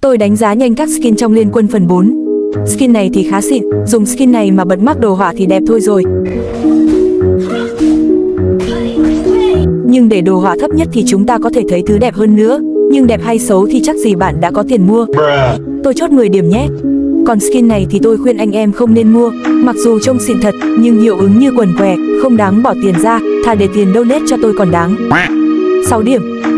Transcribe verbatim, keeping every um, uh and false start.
Tôi đánh giá nhanh các skin trong Liên Quân phần bốn. Skin này thì khá xịn, dùng skin này mà bật mắc đồ họa thì đẹp thôi rồi. Nhưng để đồ họa thấp nhất thì chúng ta có thể thấy thứ đẹp hơn nữa. Nhưng đẹp hay xấu thì chắc gì bạn đã có tiền mua. Tôi chốt mười điểm nhé. Còn skin này thì tôi khuyên anh em không nên mua. Mặc dù trông xịn thật, nhưng hiệu ứng như quần què, không đáng bỏ tiền ra. Thà để tiền donate cho tôi còn đáng. sáu điểm.